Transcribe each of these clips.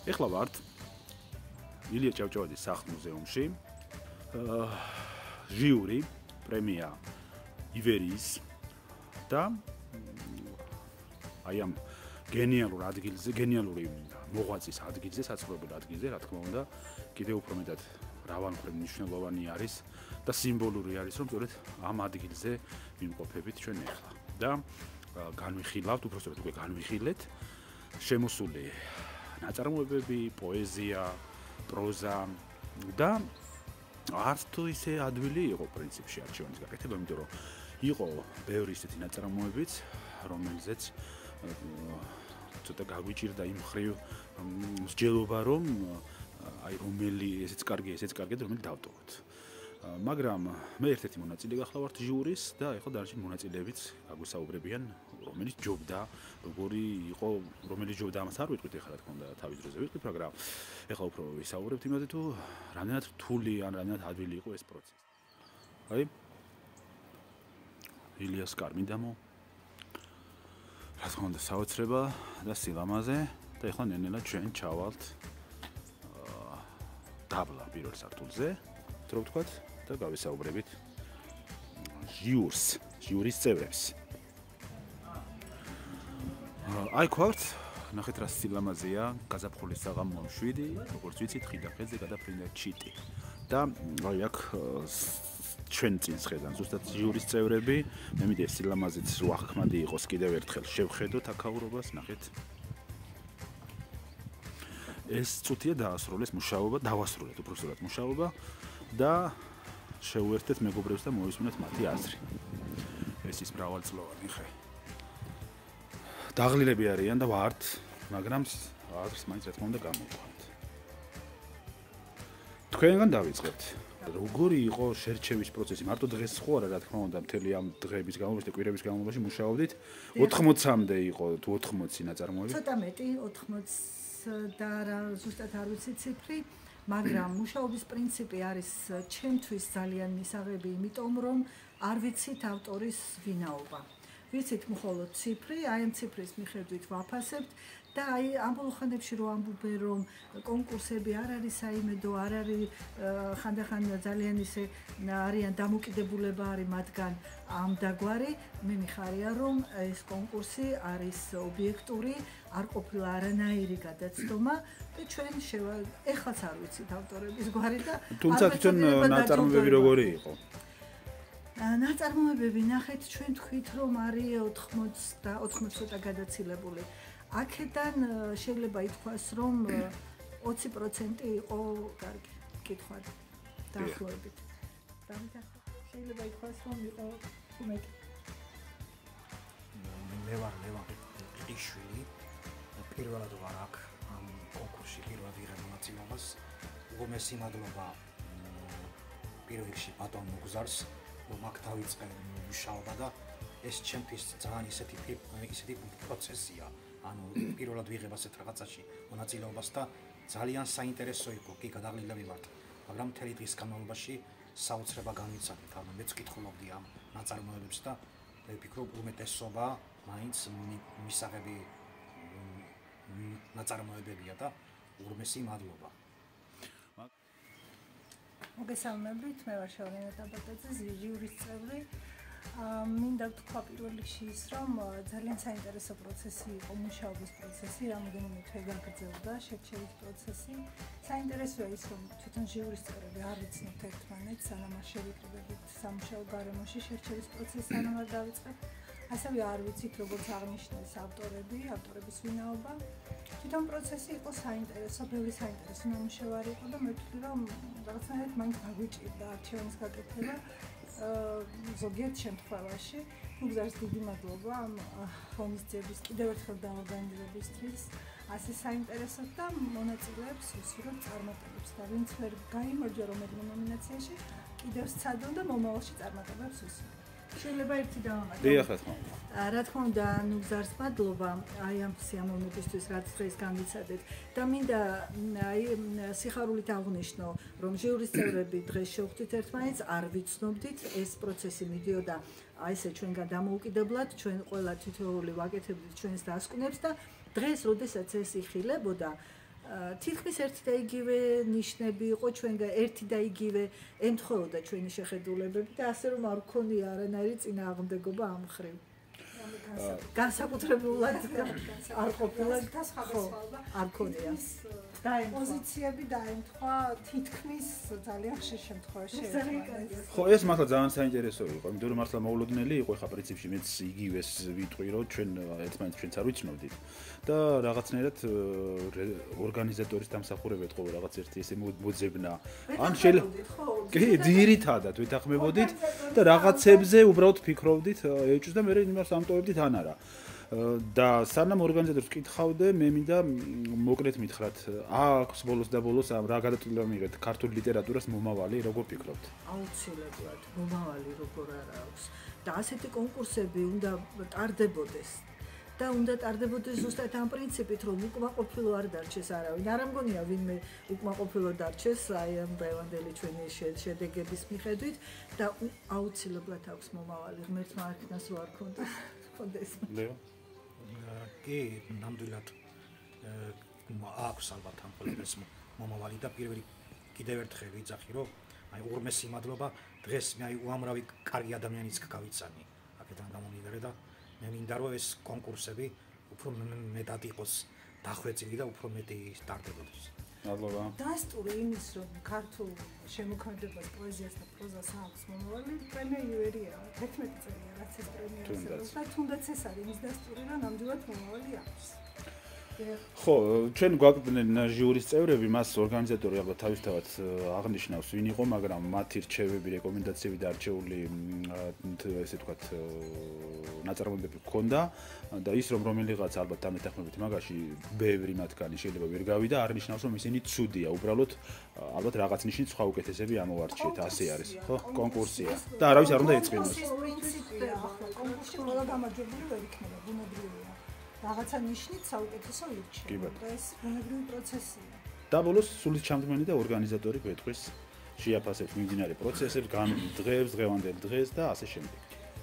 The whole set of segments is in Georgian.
ეხლა ვართ ილია ჭავჭავაძის სახლ-მუზეუმში. ჟიური პრემია ივერიის და აი ამ გენიალურ ადგილზე, გენიალური მოღვაწის ადგილზე, საცხოვრებელ ადგილზე, რა თქმა უნდა, კიდევ უფრო მეტად მრავალმხრივ მნიშვნელოვანი არის და სიმბოლური არის, რომ სწორედ ამ ადგილზე ვიმყოფებით ჩვენ ახლა. და განვიხილავთ, უბრალოდ უკვე განვიხილეთ შემოსული ნაწარმოებები, პოეზია, პროზა და არც თუ ისე ადვილი იყო პრინციპში არჩევანის გაკეთება, იმიტომ რომ იყო ბევრი ისეთი ნაწარმოებიც, რომელზეც ცოტა გაგვიჭირდა იმ ხრივ მსჯელობა, რომ აი რომელი ესეც კარგი, ესეც კარგი, რომელი დავტოვოთ. მაგრამ მე ერთ-ერთი მონაწილე გახლავართ ჟიურის და ეხლა დარჩენ მონაწილეებიც გაგვისაუბრებიან, რომელიც ჯობდა, როგორი იყო, რომელიც ჯობდა ამას არ ვიტყვით ეხლა რა თქმა უნდა თავის დროზე ვიტყვით, მაგრამ ეხლა უფრო ვისაუბრებთ იმაზე თუ რამდენად რთული ან რამდენად ადვილი იყო ეს პროცესი. აი ილიას კარმიდამო რა თქმა უნდა საოცრება და სილამაზე და ეხლა ნენელა ჩვენ ჩავალთ დაბლა პირველ სართულზე, რო ვთქვათ და გავისაუბრებით ჟიურის წევრებს. აი ქვართ, ნახეთ რა სილამაზეა, გაზაფხულის საღამო 7, როგორც ვიცით, ხიდახეზე გადაფრინდა ჩიტი. და აი აქ ჩვენ წინ ხედან ზუსტად ჟიურის წევრები, მე მითხრა სილამაზეც ვახქმადი იყოს კიდევ ერთხელ შევხედოთ აქაურობას, ნახეთ. ეს წუთია დაასრულეს მუშაობა, დავასრულეთ უბრალოდ მუშაობა და შევუერთდეთ მეგობრებს და მოვისმინოთ მათი აზრი. ეს ის მრავალწლოვანი ხე. დაღლილები არიან და ვართ, მაგრამ აზრს მაინც რა თქმა უნდა გამოვხვალთ. თქვენგან დავიწყებთ. როგორი იყო შერჩევის პროცესი? მარტო დღეს ხო არა, რა თქმა უნდა, მთელი ამ დღეების განმავლობაში და კვირების განმავლობაში მუშაობდით. 80-მდე იყო თუ 80 ნაწარმოები. ცოტა მეტი 80 და ზუსტად არ ვიცი ციფრი, მაგრამ მუშაობის პრინციპი არის ჩემთვის ძალიან მისაღები, იმიტომ რომ არ ვიცით ავტორის ვინაობა. ვიცით მხოლოდ ციფრი, აი ამ ციფრის მიხედვით ვაფასებთ და აი ამ ბოლო ხანებში რო ამბობენ რომ კონკურსები არ არის საიმედო, არ არის ხანდახან ძალიან ისე არიან დამოკიდებულება არის მათგან ამ დაგვარი, მე მიხარია რომ ეს კონკურსი არის ობიექტური, არ ყოფილა არანაირი გადაცდომა და ჩვენ ეხლაც არ ვიცით ავტორების გვარი და თუმცა თვითონ ნაწარმოებები როგორი იყო? ნაწარმოებები ნახეთ ჩვენ თქვით რომ არის 80 ცოტა გადაცილებული. აქედან შეიძლება ითქვას რომ 20% იყო კარგი კითხვა დაახლოებით. შეიძლება ითქვას რომ იყო უმეტი. მე ვარ ლევან ყიშვილი. პირველად ვარ აქ ამ კონკურსში პირველად ვიღებ მონაწილეობას. უღმესი მადლობა პირველ რიგში ბატონ მუგზარს, რომ აქ დავიწყე მუშაობა და ეს ჩემთვის ძალიან ისეთი პროცესია. ანუ პირველად ვიღებ ასეთ რაღაცაში მონაწილეობას და ძალიან საინტერესო იყო, კი გადაღლილები ვართ, მაგრამ მთელი დღის განმავლობაში საოცრება განვიცადეთ. ანუ მეც ვკითხულობდი ამ ნაწარმოებებს და მე ვფიქრობ, უმეტესობა მაინც მისაღები ნაწარმოებებია და უღმესი მადლობა. მოგესალმებით, მე ვარ შავრინა ტაბატაძე, ჟიურის წევრი. მინდა ვთქვა პირველ რიგში ის, რომ ძალიან საინტერესო პროცესი იყო მუშაობის პროცესი, რამოდენიმე თვე გაგრძელდა შერჩევის პროცესი. საინტერესოა ის, რომ თვითონ ჟიურის წევრები არ იცნობთ ერთმანეთს, სანამ არ შევიკრიბებით სამუშაო გარემოში შერჩევის პროცესს სანამ არ დავიწყებთ. ასევე არ ვიცით, როგორც აღნიშნეს ავტორების ვინაობა. თვითონ პროცესი იყო საინტერესო, ბევრი საინტერესო ნამუშევარი იყო და მე ვთვლი, რომ რაღაცნაირად მაინც გაგვიჭირდა არჩევანის გაკეთება. ზოგიერთ შემთხვევაში მუგზარს დიდი მადლობა ამ ღონისძიების კიდევ ერთხელ დაორგანიზებისთვის, ასე საინტერესოდ და მონაწილეებს უსურვებ წარმატებებს და ვინც ვერ გაიმარჯვა რომელიმე ნომინაციაში, კიდევ სცადონ და მომავალში წარმატებებს უსურვებ. შეიძლება ერთი დავამატო. რა თქმა უნდა, მუგზარს მადლობა აი ამ სიამოვნებისთვის, რაც დღეს განვიცადეთ და მინდა აი სიხარულით აღვნიშნო, რომ ჟიურის წევრები დღეს შევხვდით ერთმანეთს, არ ვიცნობდით, ეს პროცესი მიდიოდა აი ესე ჩვენგან დამოუკიდებლად, ჩვენ ყველა თითოეული ვაკეთებდით ჩვენს დასკვნებს და დღეს, როდესაც ეს იხილებოდა, თითქმის ერთი და იგივე ნიშნები იყო ჩვენგან ერთი და იგივე ემთხოვდა ჩვენი შეხედულებები და ასე რომ არ გქონია არანაირი წინააღმდეგობა ამ მხრივ. განსაკუთრებულად არ ყოფილა არ ქონია. პოზიციები დაემთხვა თითქმის ძალიან ხშირ შემთხვევაში. ხო, ეს მართლა ძალიან საინტერესო იყო, იმიტომ რომ მართლა მოულოდნელი იყო, ხა პრინციპში მეც იგივეს ვიტყვი, რომ ჩვენ ერთმანეთს ჩვენც არ ვიცნობდით და რაღაცნაირად ორგანიზატორის დამსახურებით ხო რაღაც ერთი ესე მოძებნა. ან შეიძლება კი, ძირითადად ვეთანხმებოდით და რაღაცებზე უბრალოდ ფიქრობდით, ეჭვს და მე იმას ამტოვებდით ან არა. და სანამ ორგანიზატორს კითხავდე, მე მინდა მოკლედ მითხრათ, აქვს ბოლოს და ბოლოს რა გადაწყვეტილება მიიღეთ ქართული ლიტერატურას მომავალი, როგორ ფიქრობთ? აუცილებლად მომავალი როგორ არა აქვს. და ასეთი კონკურსები უნდა ტარდებოდეს. და უნდა ტარდებოდეს ზუსტად ამ პრინციპით, რომ უკმაყოფილო არ დარჩეს არავინ. არ ამგონია ვინმე უკმაყოფილო დარჩეს აი ამ დღევანდელი ჩვენი შედეგების მიხედვით და აუცილებლად აქვს მომავალი. ღმერთმა არქნას რო არ ქონდეს. ლეო კი, ნამდვილად აქვს ალბათ ამ ყველაფერს მომავალი და პირველი კიდევ ერთხელ ვიძახი, რომ აი ურმესი მადლობა დღეს მე აი უამრავი კარგი ადამიანიც გავიცანი აქედან გამომდინარე და მე მინდა რომ ეს კონკურსები უფრო მეტად იყოს დახვეწილი და უფრო მეტი ტარდებოდეს. მადლობა. დასტური იმის რომ ქართულ შემოქმედებას, პოეზიას და პროზას აქვს მომავალი, პრემია იუერია 11 წელია რაც ეს პრემია არსებობს და თუნდაც ეს არის იმის დასტური, რომ ნამდვილად მომავალი აქვს. ხო, ჩვენ გვაკლდნენ ჟიურის წევრები, მას ორგანიზატორი ალბათ თავისთავად აღნიშნავს, ვინ იყო, მაგრამ მათი რჩევები, რეკომენდაციები და არჩეული ესე ვთქვათ ნაწარმოებები ჰქონდა და ის რომ რომელიღაც ალბათ დამეთანხმებით მაგაში ბევრი მათგანი შეიძლება ვერ გავიდა, არ ნიშნავს რომ ისინი ცუდია, უბრალოდ ალბათ რაღაც ნიშნით სხვა უკეთესები ამოვარჩიეთ, ასე არის, ხო? კონკურსია და არავის არ უნდა ეწყინოს. პრინციპია, ახლა კონკურსში ყველა გამარჯვებული ვერ იქნება, ბუნებრივია. რაღაცა ნიშნით საუკეთესო ირჩევა. და ეს ბუნებრივი პროცესია. და ბოლოს სულის ჩამდგმელი და ორგანიზატორი გვეტყვის შეაფასებს მიმდინარე პროცესებს, განვლილ დღეებს, დღევანდელ დღეს და ასე შემდეგ.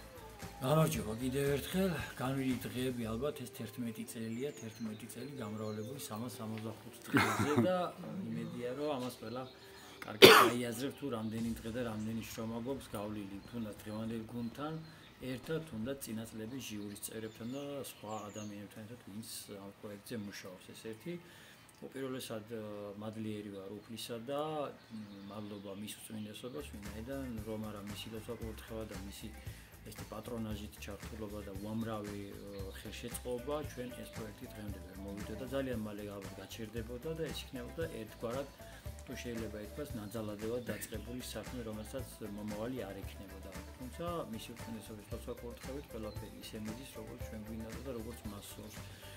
გამარჯობა კიდევ ერთხელ. განვლილი დღეები ალბათ ეს 11 წელია, 11 წელი გამრავლებული 365 დღეზე და იმედია რომ ამას ყველა კარგად გაიაზრებთ თუ რამდენი დღე და რამდენი შრომა გვაქვს გავლილი თუნდაც დღევანდელ გუნდთან. ერთად თუნდაც წინა წლების ჟიურის წევრებთან და სხვა ადამიანებთან ერთად ვინც ამ პროექტზე მუშაობს. ეს ერთი უპირველესად მადლიერი ვარ უფლისა და მადლობა მის უწმინდესობას, ვინაიდან რომ არა მისი ლოცვა-კურთხევა და მისი ეს პატრონაჟით ჩართულობა და უამრავი ხელშეწყობა ჩვენ ეს პროექტი დღემდე ვერ მოვიდა და ძალიან მალე გაჩერდებოდა და ეს იქნებოდა ერთგვარად თუ შეიძლება ითქვას ნაძალადევად დაწყებული საქმე, რომელსაც მომავალი არ ექნებოდა. თუმცა მისი უწმინდესობის ლოცვა-კურთხევით ყველაფერი ისე მიდის, როგორც ჩვენ გვინდოდა და როგორც მას სურს.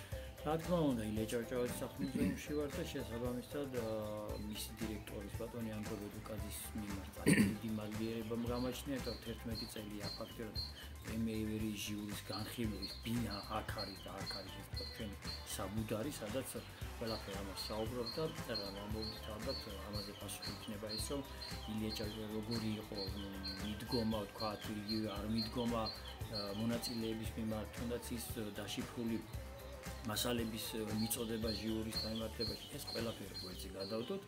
რა თქმა უნდა, ილია ჭავჭავაძის სახლ-მუზეუმში ვარ და შესაბამისად მისი დირექტორის ბატონი ანდრო ბედუკაძის მიმართ დიდი მადლიერება გამაჩნია და 11 წელია ფაქტობრივად პრემიერი ჟიურის განხილვის ბინა აქ არის და აქ არის ჩვენი საბუდარი, სადაც ყველაფერი ამას საუბრობს და ამბობთ ალბათ ამაზე პასუხი იქნება ის, რომ ილია ჭავჭავაძე როგორი იყო მიდგომა, ვთქვათ, იგივე არ მიდგომა მონაწილეების მიმართ, თუნდაც ის დაშიფრული მასალების მიწოდება ჟიურის გამართებაში, ეს ყველაფერი გვერდზე გადავდოთ.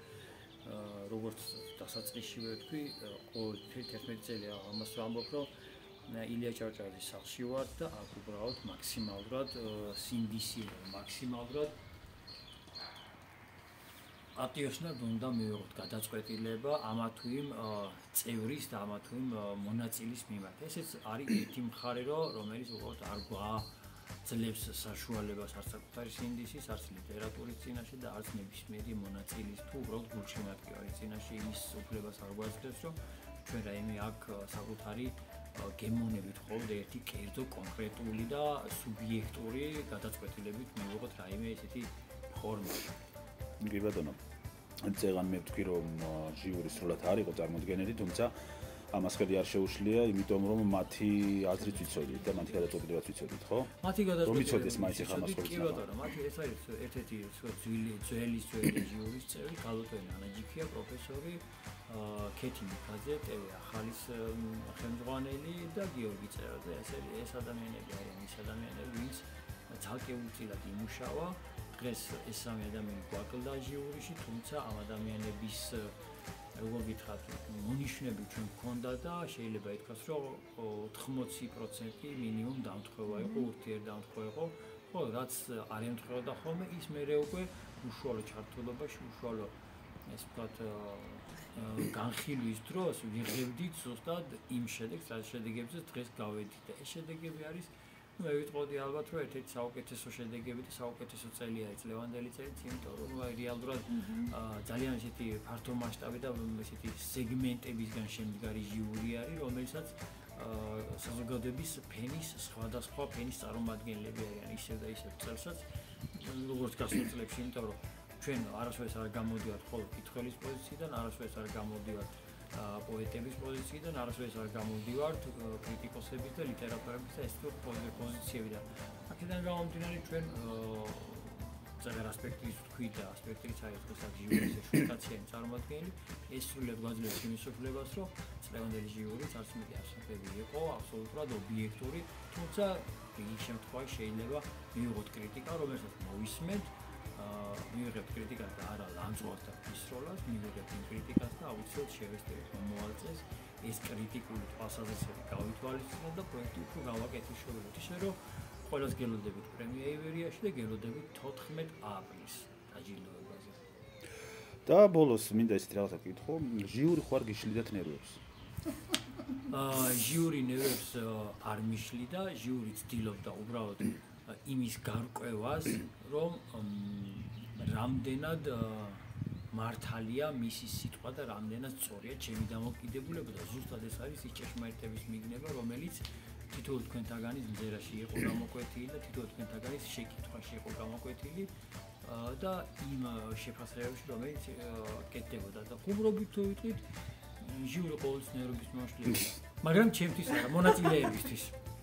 როგორც დასაწყისშივე ვთქვი, ყოველთვის 11 წელია ამას ვამბობ, რომ ილია ჭავჭავაძის სახლში ვარ და აქ უბრალოდ მაქსიმალურად სინდისი მაქსიმალურად ატიოსნად უნდა მივიღოთ გადაწყვეტილება ამა თუ იმ წევრის და ამა თუ იმ მონაწილის მიმართ. ესეც არის ერთი მხარე, რომელიც უბრალოდ არ გვაძლევს საშუალებას არც საკუთარი სინდისის, არც ლიტერატურის წინაშე და არც ნებისმიერი მონაწილის თუ უბრალოდ გულშემატკივრის წინაშე იმის უფლებას არ გვაძლევს, რომ ჩვენ რაიმე აქ საკუთარი გემონებით ხოლმე ერთი კერძო კონკრეტული და სუბიექტური გადაწყვეტილებით მივიღოთ რაიმე ესეთი ფორმა. კი ბატონო. წეგან მე ვთქვი რომ ჟიური სრულად არ იყო წარმოდგენილი, თუმცა ამას ხელი არ შეუშლია, იმიტომ რომ მათი აზრით ვიცოდით და მათი გადაწყვეტილებაც ვიცოდით, ხო? მათი გადაწყვეტილება. რომ ვიცოდეს მაინც ახლა მას ხელი. კი ბატონო, მათი ეს არის ერთ-ერთი ძველი ჟიური წევრი, გალოტოი ნანაჯიქია, პროფესორი ქეთი მიქაძე, ტევე ახალის ხელმძღვანელი და გიორგი წერაძე. ეს ადამიანები არიან ის ადამიანები, ვინც ცალკეულწილად იმუშავა დღეს ეს სამი ადამიანი გვაკლდა ჟიურიში, თუმცა ამ ადამიანების როგორ გითხრათ, მონიშნები ჩვენ გქონდა და შეიძლება ითქვას, რომ 80% მინიმუმ დამთხევა იყო, ურთიერთდამთხევა იყო, ხო, რაც არ ემთხვეოდა ხოლმე, ის მერე უკვე უშუალო ჩართულობაში, უშუალო ეს ვთქვათ განხილვის დროს ვიღებდით ზუსტად იმ შედეგს, რაც შედეგებზე დღეს გავედით და ეს შედეგები არის მე ვიტყოდი ალბათ რომ ერთ-ერთი საუკეთესო შედეგები და საუკეთესო წელია ეს ლევანდელი წელიც, იმიტომ რომ რეალურად ძალიან ისეთი ფართო მასშტაბი და ისეთი სეგმენტებისგან შემდგარი ჟიური არის, რომელსაც საზოგადოების ფენის სხვადასხვა ფენის წარმომადგენლები არიან ისევ და ისევ წელსაც როგორც გასულ წლებში, იმიტომ რომ ჩვენ არასოდეს არ გამოდივართ მხოლოდ კითხველის პოზიციიდან, არასოდეს არ გამოდივართ პოეტების პოზიციიდან, არასოდეს არ გამოდივართ კრიტიკოსების და ლიტერატორების და ეს პოზიციებიდან. აქედან გამომდინარე ჩვენ წეღერ ასპექტის თქვი და ასპექტის არის დღესაც ჟიურის შვიდკაციანი წარმოადგენელი, ეს სრულად გვაძლევს იმის უფლებას, რომ წლევანდელი ჟიურიც არც მეტი ასპექტები იყო, აბსოლუტურად ობიექტური, თუმცა იმ შემთხვევაში შეიძლება მივიღოთ კრიტიკა, რომელსაც მოვისმენთ, მივიღებთ კრიტიკას და არა ლანძღვალს და ფისროლას, მივიღებთ იმ კრიტიკას და აუცილებლად შევესწრებთ მომავალ წელს ეს კრიტიკული თვალსაზრისები გავითვალისწინოთ და პროექტი უფრო გავაკეთილშობილოთ, ისე რომ ყველას გელოდებით პრემია ივერიაში და გელოდებით 14 აპრილს დაჯილდოებაზე. და ბოლოს მინდა ისეთი რაღაცა ვკითხო, ჟიური ხوار გიშლიდათ ნერვებს? ჟიური ნერვებს არ მიშლიდა, ჟიური ცდილობდა უბრალოდ იმის გარკვევას, რომ რამდენად მართალია მისი სიტყვა და რამდენად სწორია ჩემი დამოკიდებულება და ზუსტად ეს არის ის ჭეშმარიტების მიგნება, რომელიც თითოეულ თქვენთაგანის მზერაში იყო გამოკვეთილი და თითოეულ თქვენთაგანის შეკითხვაში იყო გამოკვეთილი და იმ შეფასებებში, რომელიც კეთდებოდა და ხუმრობით თუ ვიტყვით, ჟიური ყოველთვის ნერვების მოშლილია, მაგრამ ჩემთვის არა, მონაწილეებისთვის.